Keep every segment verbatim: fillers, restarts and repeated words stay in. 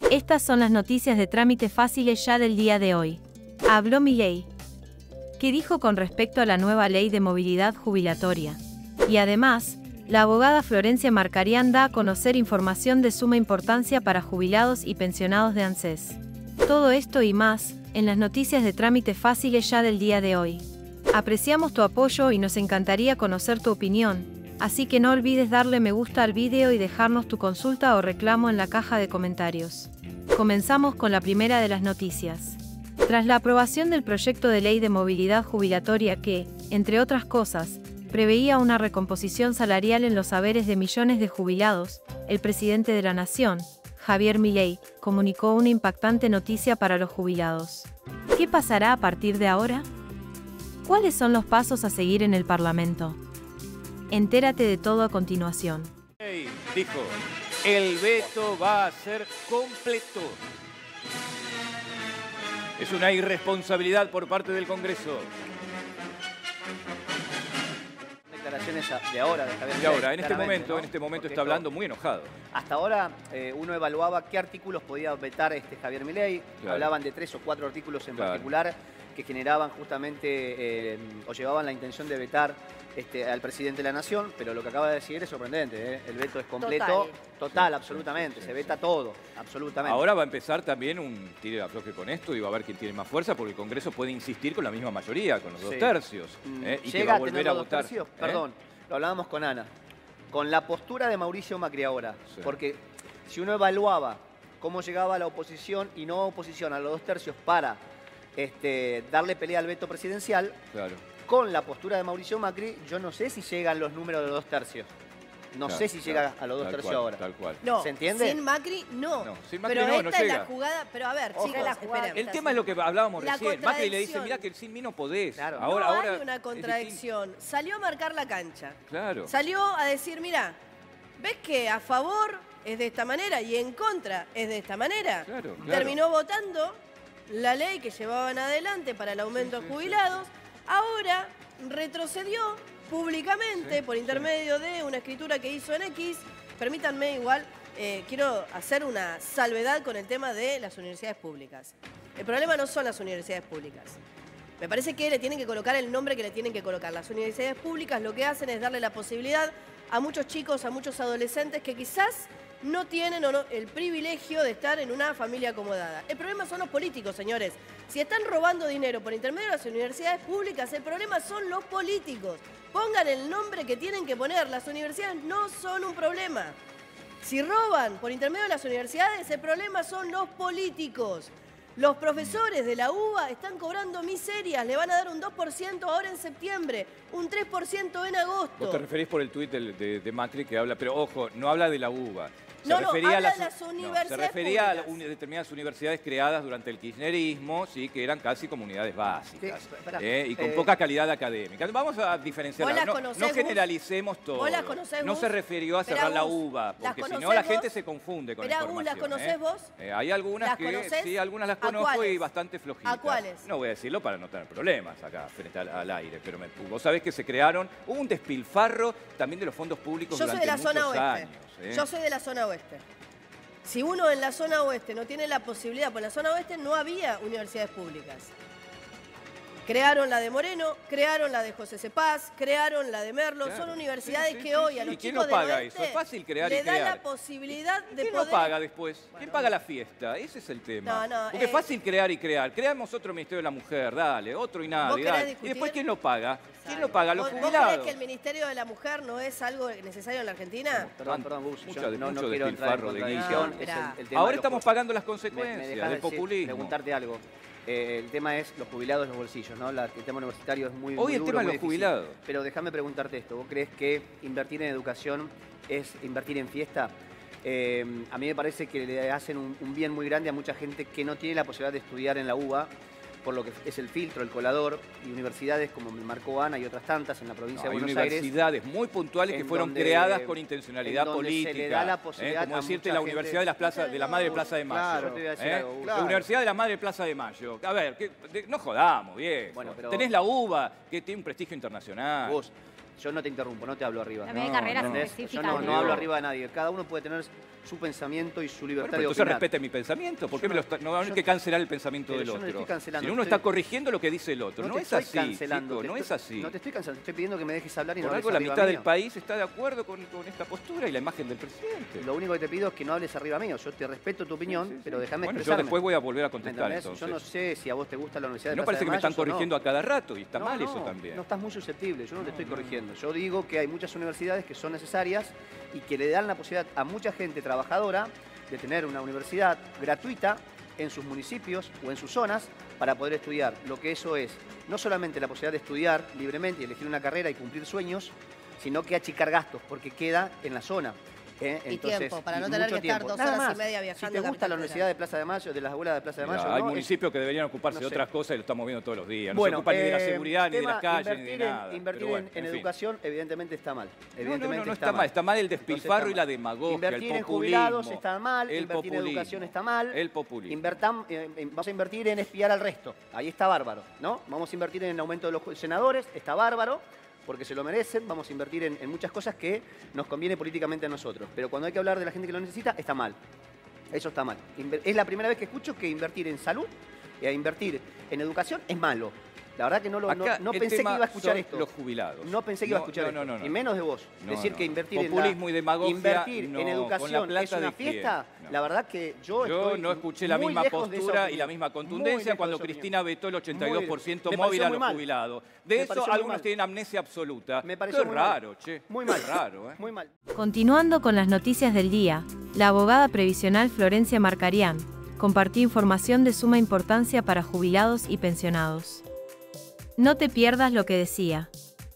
Estas son las noticias de trámite fáciles ya del día de hoy. Habló Milei. ¿Qué dijo con respecto a la nueva ley de movilidad jubilatoria? Y además, la abogada Florencia Marcarián da a conocer información de suma importancia para jubilados y pensionados de ANSES. Todo esto y más, en las noticias de trámite fáciles ya del día de hoy. Apreciamos tu apoyo y nos encantaría conocer tu opinión, así que no olvides darle me gusta al video y dejarnos tu consulta o reclamo en la caja de comentarios. Comenzamos con la primera de las noticias. Tras la aprobación del proyecto de ley de movilidad jubilatoria que, entre otras cosas, preveía una recomposición salarial en los saberes de millones de jubilados, el presidente de la Nación, Javier Milei, comunicó una impactante noticia para los jubilados. ¿Qué pasará a partir de ahora? ¿Cuáles son los pasos a seguir en el Parlamento? Entérate de todo a continuación. Milei dijo, el veto va a ser completo. Es una irresponsabilidad por parte del Congreso. Declaraciones de ahora de Javier Y Milei, ahora, en este momento, ¿no? en este momento Porque está esto, hablando muy enojado. Hasta ahora eh, uno evaluaba qué artículos podía vetar este Javier Milei. Claro. Hablaban de tres o cuatro artículos en Claro. particular que generaban justamente eh, o llevaban la intención de vetar este, al presidente de la Nación, pero lo que acaba de decir es sorprendente, ¿eh? El veto es completo, total, total absolutamente, sí, se sí, veta sí. todo, absolutamente. Ahora va a empezar también un tire de afloje con esto y va a ver quién tiene más fuerza, porque el Congreso puede insistir con la misma mayoría, con los Sí. dos tercios. Mm, ¿eh? Y que Llega va a a tener volver a los dos votar. tercios, ¿eh? perdón, lo hablábamos con Ana, con la postura de Mauricio Macri ahora, Sí. porque si uno evaluaba cómo llegaba la oposición y no oposición a los dos tercios para este, darle pelea al veto presidencial, Claro. con la postura de Mauricio Macri, yo no sé si llegan los números de los dos tercios. No Claro, sé si claro, llega a los dos tal tercios cual, ahora. Tal cual. No, ¿Se entiende? sin Macri no. No, sin Macri pero no, esta no es llega. la jugada, pero a ver, Ojo. chicos, La esperen. El tema es lo que hablábamos La recién. Macri le dice, contradicción. mirá que sin mí no podés. Claro. Ahora, no ahora hay una es contradicción. Salió a marcar la cancha. distinto. Claro. Salió a decir, mira, ¿ves que a favor es de esta manera y en contra es de esta manera? Claro, claro. Terminó votando la ley que llevaban adelante para el aumento Sí, sí, de jubilados. Ahora retrocedió públicamente Sí, por sí. intermedio de una escritura que hizo en X. Permítanme igual, eh, quiero hacer una salvedad con el tema de las universidades públicas. El problema no son las universidades públicas. Me parece que le tienen que colocar el nombre que le tienen que colocar. Las universidades públicas lo que hacen es darle la posibilidad a muchos chicos, a muchos adolescentes que quizás no tienen o no el privilegio de estar en una familia acomodada. El problema son los políticos, señores. Si están robando dinero por intermedio de las universidades públicas, el problema son los políticos. Pongan el nombre que tienen que poner. Las universidades no son un problema. Si roban por intermedio de las universidades, el problema son los políticos. Los profesores de la U B A están cobrando miserias, le van a dar un dos por ciento ahora en septiembre, un tres por ciento en agosto. Vos te referís por el tuit de, de, de Macri que habla, pero ojo, no habla de la U B A. Se No, no, refería habla a de las no, universidades se refería a públicas. uni- determinadas universidades creadas durante el kirchnerismo, sí, que eran casi comunidades básicas, Sí, pará, ¿eh? y con eh, poca calidad académica. Vamos a diferenciar. ¿Vos las No, conocés, no Gus? generalicemos todo. ¿Vos las conocés, no Gus? se refirió a Esperá, cerrar la Gus. U B A, ¿Las porque si conocés no la vos? gente se confunde con Esperá, la Gus, información. ¿las conocés ¿eh? vos? Eh, hay algunas ¿Las que conocés? sí, algunas las ¿A conozco y cuáles? bastante flojitas. ¿A cuáles? No voy a decirlo para no tener problemas acá frente al, al aire, pero me, vos sabés que se crearon, hubo un despilfarro también de los fondos públicos Yo soy durante de la zona muchos oeste. años. ¿eh? Yo soy de la zona oeste. Si uno en la zona oeste no tiene la posibilidad, pues en la zona oeste no había universidades públicas. Crearon la de Moreno, crearon la de José Cepaz, crearon la de Merlo. Claro. Son universidades Sí, sí, que sí, hoy sí. a los ¿Y quién chicos lo paga del eso? oeste Es fácil crear y le da crear. la posibilidad de ¿Quién poder... lo paga después? ¿Quién Bueno, paga la fiesta? Ese es el tema. No, no, Porque eh, es fácil crear y crear. Creamos otro Ministerio de la Mujer, dale, otro y nada. ¿Vos Y, querés dale. Y discutir? después, ¿quién lo paga? ¿Quién ¿Sabe? lo paga? Los ¿Vos, ¿Vos creés jubilados. que el Ministerio de la Mujer no es algo necesario en la Argentina? Perdón, perdón, Gus, Mucha- yo no, no mucho quiero entrar en despilfarro de contradicción. guita. es No, el- el tema Ahora de los estamos ju- pagando las Me- me consecuencias dejás del decir- populismo. preguntarte algo. Eh, el tema es los jubilados, los bolsillos, ¿no? La- el tema universitario es muy Hoy muy el duro, tema de muy los difícil. jubilados. Pero déjame preguntarte esto. ¿Vos crees que invertir en educación es invertir en fiesta? Eh, a mí me parece que le hacen un, un bien muy grande a mucha gente que no tiene la posibilidad de estudiar en la U B A, por lo que es el filtro, el colador, y universidades como me marcó Ana y otras tantas en la provincia No, hay de Buenos Aires. universidades muy puntuales que en fueron donde- creadas con intencionalidad en donde política. se le da la ¿eh? posibilidad Como a decirte mucha la gente- Universidad de, las plazas, de la Madre Plaza de Mayo. Claro, yo te voy a decir ¿eh? algo, Gus. La Claro. Universidad de la Madre Plaza de Mayo. A ver, que- de- no jodamos, viejo. Bueno, pero- Tenés la U B A, que tiene un prestigio internacional. Vos, yo no te interrumpo, no te hablo arriba. También hay No, carreras no, ¿Entendés? específicas. Yo no, de- no hablo arriba de nadie. Cada uno puede tener su pensamiento y su Bueno, libertad pero de entonces opinar. respete mi pensamiento. ¿Por qué Yo me no- lo está, no, no hay yo- que cancelar el pensamiento pero del yo no otro? le estoy cancelando, Si uno estoy- está corrigiendo lo que dice el otro. No No, te es estoy así, cancelando, chico, te no estoy- es así. No te estoy cancelando, te estoy pidiendo que me dejes hablar y Por no algo hables la arriba mitad del mío. país está de acuerdo con, con esta postura y la imagen del presidente. Lo único que te pido es que no hables arriba mío. Yo te respeto tu opinión, Sí, sí, sí. pero déjame Bueno, yo expresarme. después voy a volver a ¿Me contestar entendés? entonces. Yo no sé si a vos te gusta la Universidad de No Plaza parece de que me están Mayo o no. corrigiendo a cada rato y está No, mal no, eso también. No estás muy susceptible, yo no, No, te estoy no, corrigiendo. Yo digo que hay muchas universidades que son necesarias y que le dan la posibilidad a mucha gente trabajadora de tener una universidad gratuita en sus municipios o en sus zonas para poder estudiar. Lo que eso es, no solamente la posibilidad de estudiar libremente y elegir una carrera y cumplir sueños, sino que achicar gastos, porque queda en la zona. ¿eh? Y Entonces, tiempo, para y no tener mucho que estar tiempo. dos Nada horas y más. media Si viajando te a gusta Capital la Universidad de Plaza de Mayo, de las abuelas de Plaza de Mayo, Mira, hay ¿no? Es- municipios que deberían ocuparse no de sé. otras cosas y lo estamos viendo todos los días. No Bueno, se ocupan ni de la eh, seguridad, ni de tema, las calles, ni de invertir en- nada. Invertir Pero bueno, en, en fin. educación evidentemente está mal. No, no, Evidentemente no, no está, está mal. Está mal el despilfarro Entonces y la demagogia, Invertir el en populismo. jubilados está mal, el invertir en populismo, educación está mal. El populismo. Invertam- eh, eh, vamos a invertir en espiar al resto. Ahí está bárbaro, ¿no? Vamos a invertir en el aumento de los ju- senadores, está bárbaro, porque se lo merecen. Vamos a invertir en, en muchas cosas que nos conviene políticamente a nosotros. Pero cuando hay que hablar de la gente que lo necesita, está mal. Eso está mal. Inver- es la primera vez que escucho que invertir en salud y a invertir en educación es malo. La verdad que no, lo, no, Acá no el pensé que tema iba a escuchar son esto. los jubilados. No pensé que iba a No, escuchar no, esto. no, no, y no. menos de vos. No, Decir no. que invertir Populismo en y demagogia, invertir no. en ¿Con la educación plata es una de quién? fiesta. No. La verdad que yo, Yo estoy no escuché la muy misma lejos de esa postura y opinión. la misma Muy contundencia lejos cuando de esa Cristina opinión. vetó el ochenta y Muy dos lejos. por ciento Me móvil pareció a muy los mal. jubilados. Me De eso pareció muy algunos mal. tienen amnesia absoluta. Me pareció Qué muy mal. raro, che. Muy mal. Qué raro, ¿eh? Muy mal. Continuando con las noticias del día, la abogada previsional Florencia Marcarián compartió información de suma importancia para jubilados y pensionados. No te pierdas lo que decía.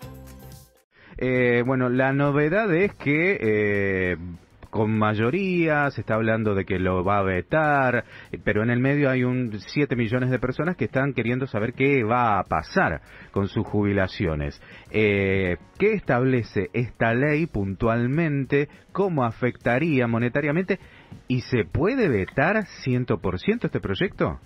Eh, bueno, la novedad es que eh, con mayoría se está hablando de que lo va a vetar, eh, pero en el medio hay un siete millones de personas que están queriendo saber qué va a pasar con sus jubilaciones. Eh, ¿Qué establece esta ley puntualmente? ¿Cómo afectaría monetariamente? ¿Y se puede vetar cien por ciento este proyecto?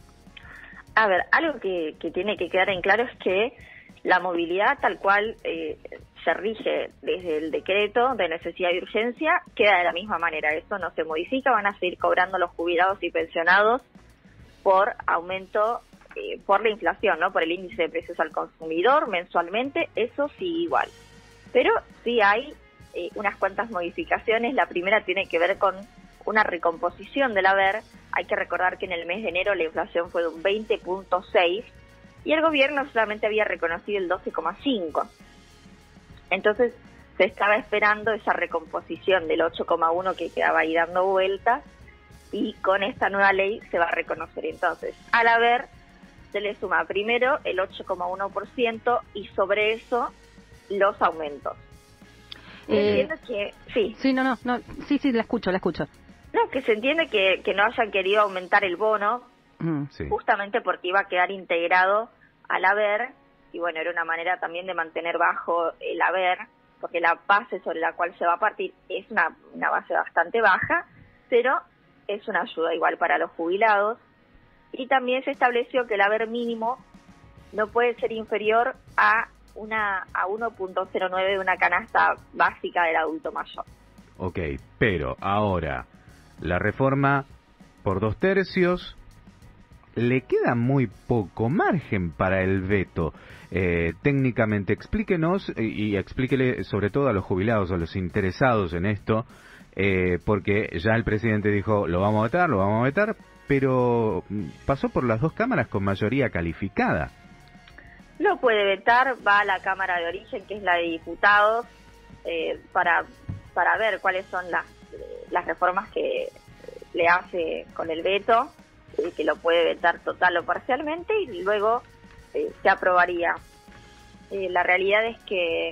A ver, algo que, que tiene que quedar en claro es que la movilidad tal cual eh, se rige desde el decreto de necesidad y urgencia queda de la misma manera. Eso no se modifica, van a seguir cobrando los jubilados y pensionados por aumento, eh, por la inflación, ¿no? Por el índice de precios al consumidor mensualmente, eso sí igual. Pero sí hay eh, unas cuantas modificaciones. La primera tiene que ver con una recomposición del haber. Hay que recordar que en el mes de enero la inflación fue de un veinte punto seis y el gobierno solamente había reconocido el doce coma cinco. Entonces se estaba esperando esa recomposición del ocho coma uno que quedaba ahí dando vueltas y con esta nueva ley se va a reconocer. Entonces, al haber se le suma primero el ocho coma uno por ciento y sobre eso los aumentos. Eh, Entiendo que, sí. Sí, no, no, no, sí, sí, la escucho, la escucho. No, que se entiende que, que no hayan querido aumentar el bono, Mm. Sí. justamente porque iba a quedar integrado al haber, y bueno, era una manera también de mantener bajo el haber, porque la base sobre la cual se va a partir es una, una base bastante baja, pero es una ayuda igual para los jubilados, y también se estableció que el haber mínimo no puede ser inferior a una a uno punto cero nueve de una canasta básica del adulto mayor. Ok, pero ahora, la reforma por dos tercios, le queda muy poco margen para el veto. Eh, técnicamente, explíquenos y, y explíquele sobre todo a los jubilados, a los interesados en esto, eh, porque ya el presidente dijo, lo vamos a vetar, lo vamos a vetar, pero pasó por las dos cámaras con mayoría calificada. Lo puede vetar, va a la Cámara de Origen, que es la de Diputados, eh, para, para ver cuáles son las, las reformas que le hace con el veto, eh, que lo puede vetar total o parcialmente, y luego eh, se aprobaría. Eh, la realidad es que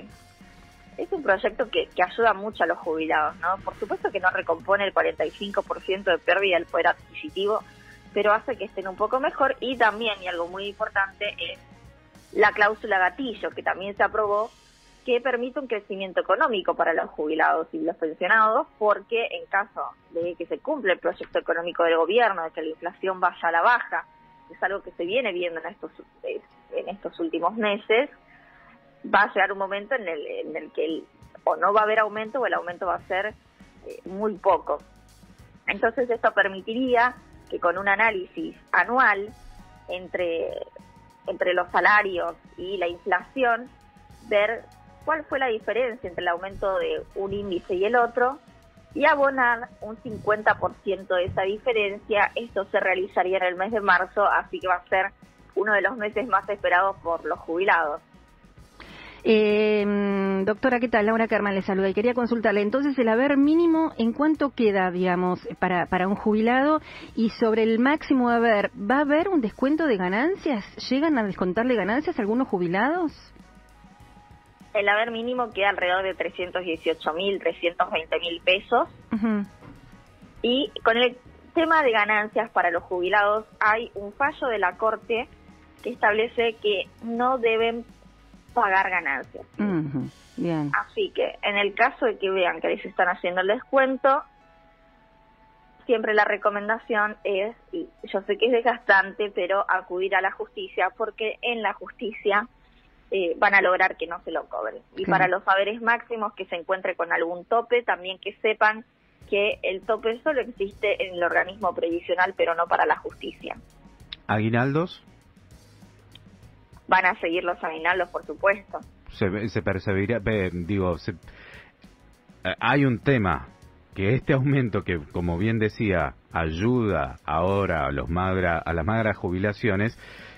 es un proyecto que, que ayuda mucho a los jubilados, ¿no? Por supuesto que no recompone el cuarenta y cinco por ciento de pérdida del poder adquisitivo, pero hace que estén un poco mejor, y también, y algo muy importante, es la cláusula gatillo, que también se aprobó, que permite un crecimiento económico para los jubilados y los pensionados, porque en caso de que se cumpla el proyecto económico del gobierno, de que la inflación vaya a la baja, que es algo que se viene viendo en estos en estos últimos meses, va a llegar un momento en el, en el que el, o no va a haber aumento o el aumento va a ser eh, muy poco. Entonces esto permitiría que con un análisis anual entre, entre los salarios y la inflación, ver cuál fue la diferencia entre el aumento de un índice y el otro, y abonar un cincuenta por ciento de esa diferencia. Esto se realizaría en el mes de marzo, así que va a ser uno de los meses más esperados por los jubilados. Eh, doctora, ¿qué tal? Laura Kerman le saluda y quería consultarle. Entonces, el haber mínimo, ¿en cuánto queda, digamos, para, para un jubilado? Y sobre el máximo haber, ¿va a haber un descuento de ganancias? ¿Llegan a descontarle ganancias a algunos jubilados? El haber mínimo queda alrededor de trescientos dieciocho mil, trescientos veinte mil pesos. Uh-huh. Y con el tema de ganancias para los jubilados, hay un fallo de la Corte que establece que no deben pagar ganancias. Uh-huh. Bien. Así que en el caso de que vean que les están haciendo el descuento, siempre la recomendación es, y yo sé que es desgastante, pero acudir a la justicia, porque en la justicia eh, van a lograr que no se lo cobren. Y okay. Para los haberes máximos que se encuentre con algún tope, también que sepan que el tope solo existe en el organismo previsional, pero no para la justicia. ¿Aguinaldos? Van a seguir los aguinaldos, por supuesto. Se, se percibirá, digo, se, hay un tema, que este aumento que, como bien decía, ayuda ahora a, los magra, a las magras jubilaciones,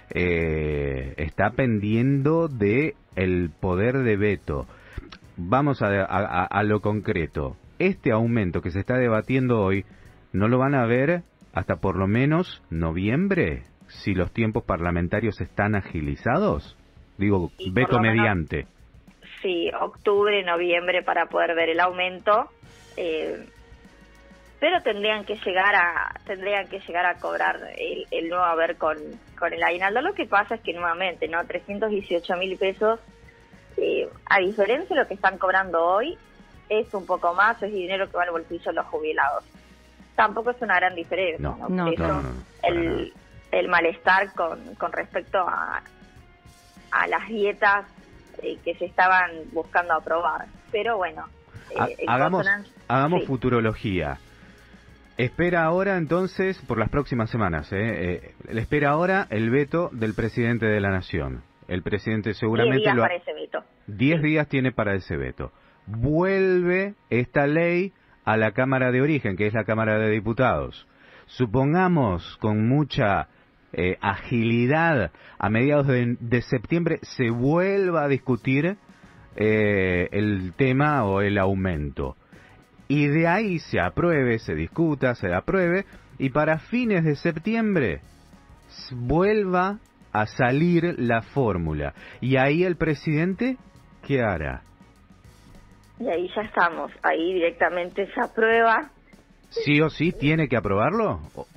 eh, está pendiendo de el poder de veto. Vamos a, a, a lo concreto. Este aumento que se está debatiendo hoy, ¿no lo van a ver hasta por lo menos noviembre? Si los tiempos parlamentarios están agilizados, digo, y veto mediante. Sí, octubre, noviembre para poder ver el aumento, eh, pero tendrían que llegar a tendrían que llegar a cobrar el, el nuevo haber con, con el aguinaldo. Lo que pasa es que nuevamente, ¿no? trescientos dieciocho mil pesos, eh, a diferencia de lo que están cobrando hoy, es un poco más, es dinero que va al bolsillo de los jubilados. Tampoco es una gran diferencia, No, ¿no? no, Eso, no, no, no, el, el malestar con, con respecto a, a las dietas eh, que se estaban buscando aprobar. Pero bueno, eh, hagamos, hagamos sí. futurología. Espera ahora entonces, por las próximas semanas, eh, eh, le espera ahora el veto del presidente de la Nación. El presidente seguramente Diez días lo para ese veto. Diez sí. días tiene para ese veto. Vuelve esta ley a la Cámara de Origen, que es la Cámara de Diputados. Supongamos con mucha eh, agilidad, a mediados de, de septiembre se vuelva a discutir eh, el tema o el aumento. Y de ahí se apruebe, se discuta, se apruebe, y para fines de septiembre vuelva a salir la fórmula. Y ahí el presidente, ¿qué hará? Y ahí ya estamos, ahí directamente se aprueba. ¿Sí o sí tiene que aprobarlo?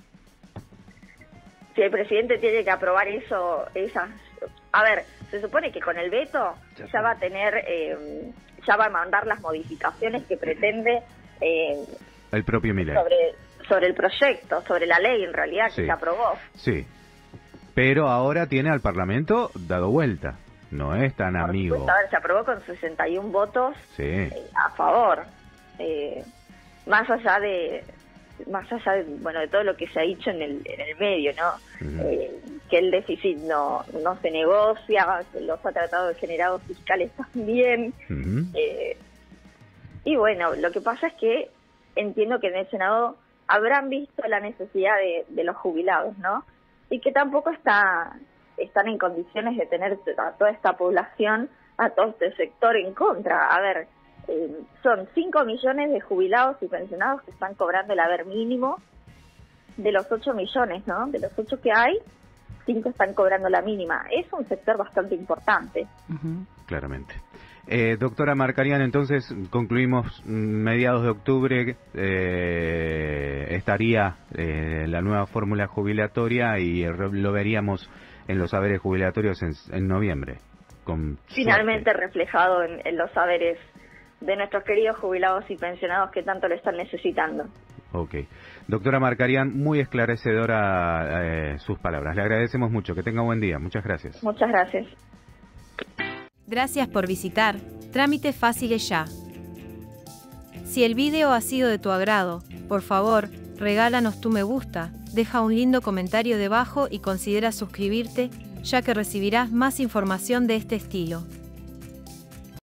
Si el presidente tiene que aprobar eso, esas... A ver, se supone que con el veto ya, ya va a tener, eh, ya va a mandar las modificaciones que pretende... Eh, el propio Milei. Sobre, sobre el proyecto, sobre la ley en realidad que sí. se aprobó. Sí, pero ahora tiene al Parlamento dado vuelta. No es tan Por amigo. supuesto, a ver, se aprobó con sesenta y un votos sí. eh, a favor. Eh, más allá de más allá de, bueno, de todo lo que se ha dicho en el, en el medio, ¿no? Uh-huh. Eh, que el déficit no, no se negocia, que los ha tratado de generados fiscales también. Uh-huh. Eh, y bueno, lo que pasa es que entiendo que en el Senado habrán visto la necesidad de, de los jubilados, ¿no? Y que tampoco está están en condiciones de tener a toda esta población, a todo este sector en contra. A ver, eh, son cinco millones de jubilados y pensionados que están cobrando el haber mínimo de los ocho millones, ¿no? De los ocho que hay, cinco están cobrando la mínima. Es un sector bastante importante. Uh-huh. Claramente. Eh, doctora Markarian, entonces concluimos mediados de octubre, eh, estaría eh, la nueva fórmula jubilatoria y lo veríamos en los haberes jubilatorios en, en noviembre. Con Finalmente suerte. reflejado en, en los haberes de nuestros queridos jubilados y pensionados que tanto lo están necesitando. Ok. Doctora Markarian, muy esclarecedora eh, sus palabras. Le agradecemos mucho. Que tenga buen día. Muchas gracias. Muchas gracias. Gracias por visitar Trámites Fáciles Ya. Si el video ha sido de tu agrado, por favor, regálanos tu me gusta, deja un lindo comentario debajo y considera suscribirte, ya que recibirás más información de este estilo.